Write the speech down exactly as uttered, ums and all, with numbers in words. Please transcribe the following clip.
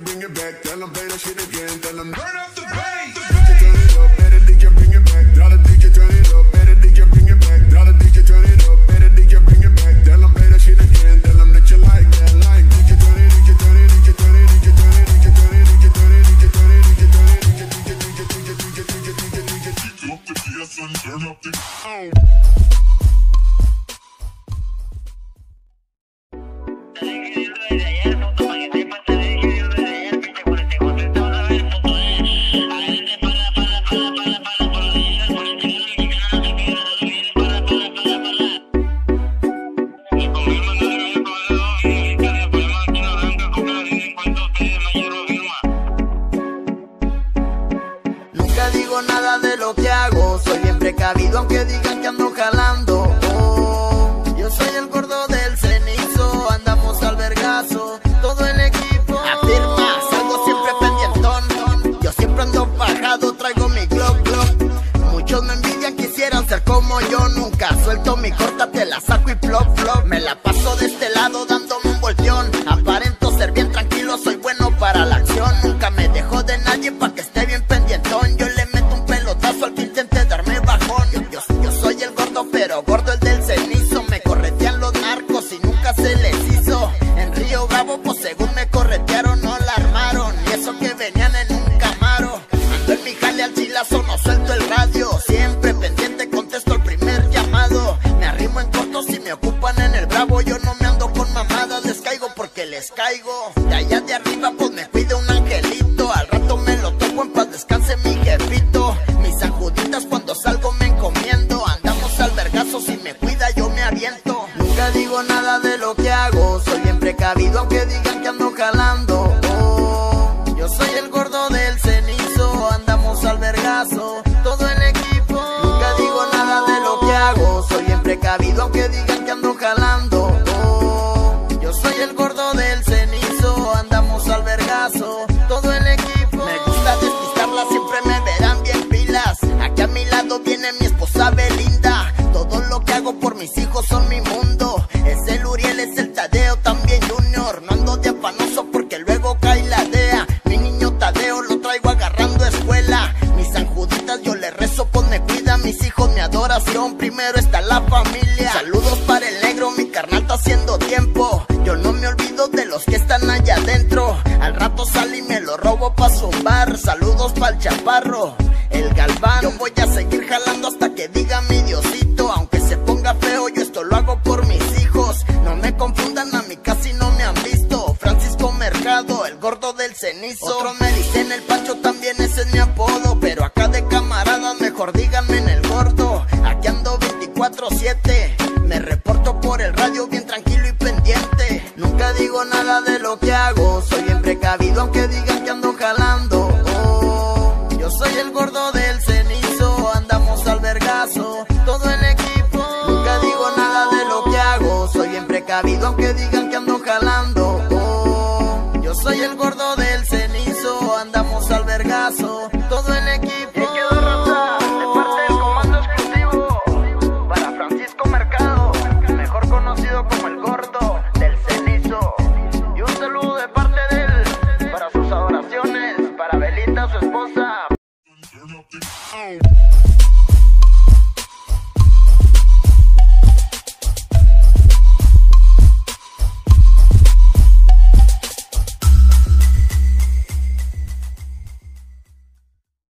Bring it back, tell them play that shit again, tell them turn up the bass. Turn it up, better D J bring it back, tell the D J turn it up, better D J bring it back, tell the D J turn it up, better D J bring it back, tell them play that shit again, tell them that you like that, like D J turn it, D J turn it, D J turn it, D J turn it, D J turn it, D J turn it, D J turn it, D J turn it, D J turn it, D J D J D J D J D J D J D J up the P S and turn up the oh. Nada de lo que hago, soy bien precavido aunque digan que ando jalando. Oh, yo soy el gordo del cenizo, andamos al vergazo, todo el equipo. Afirma, salgo siempre pendientón, yo siempre ando bajado, traigo mi glock glock. Muchos me envidian, quisieran ser como yo, nunca suelto mi corta, te la saco y flop flop. Me la paso de este lado dándome un volteón, aparento ser bien tranquilo, soy bueno para la acción. Nunca me dejo de nadie pa' que esté bien pendientón, yo le al que intente darme bajón. Yo, yo, yo soy el gordo, pero gordo el del cenizo. Me corretean los narcos y nunca se les hizo. En Río Bravo, pues según me corretearon, no la armaron. Y eso que venían en un Camaro. Ando en mi jale al chilazo, no suelto el radio. Siempre pendiente, contesto el primer llamado. Me arrimo en corto si me ocupan en el Bravo. Yo no me ando con mamadas, les caigo porque les caigo. De allá de arriba, pues me cuida un angelito. Al rato me lo toco, en paz descanse mi jefito. Cuando salgo me encomiendo, andamos al vergazo, si me cuida yo me aviento. Nunca digo nada de lo que hago, soy bien precavido aunque digan que ando jalando. Oh, yo soy el gordo del cenizo, andamos al vergazo, todo el equipo. Nunca digo nada de lo que hago, soy bien precavido aunque digan que ando jalando. Oh, yo soy el gordo del cenizo, andamos al vergazo, todo el equipo. Me gusta despistarla, siempre me verán bien pilas. Aquí a mi lado viene mi esposa Belinda. Todo lo que hago por mis hijos son mi mundo. Es el Uriel, es el Tadeo, también Junior. No ando de afanoso porque luego cae la D E A. Mi niño Tadeo lo traigo agarrando escuela. Mis sanjuditas yo le rezo, pues me cuida. Mis hijos, mi adoración, primero está la familia. Saludos para el negro, mi carnal está haciendo tiempo. Yo no me olvido de los que están allá adentro. Al rato sale y me lo robo pa' zumbar. Saludos pa'l chaparro, el Galván. Yo voy a seguir jalando hasta que diga mi Diosito. Aunque se ponga feo, yo esto lo hago por mis hijos. No me confundan, a mí casi no me han visto. Francisco Mercado, el gordo del cenizo. Otros me dicen el Pancho, también ese es mi apodo. Pero acá de camaradas mejor díganme en el gordo. Aquí ando veinticuatro siete, me reporto por el radio bien tranquilo y pendiente. Nunca digo nada de lo que hago, soy bien precavido aunque digan que ando jalando. Oh, yo soy el gordo del cenizo, andamos al vergazo, todo el equipo. Nunca digo nada de lo que hago, soy bien precavido aunque digan que ando jalando. Oh, yo soy el gordo del cenizo, andamos al vergazo, todo el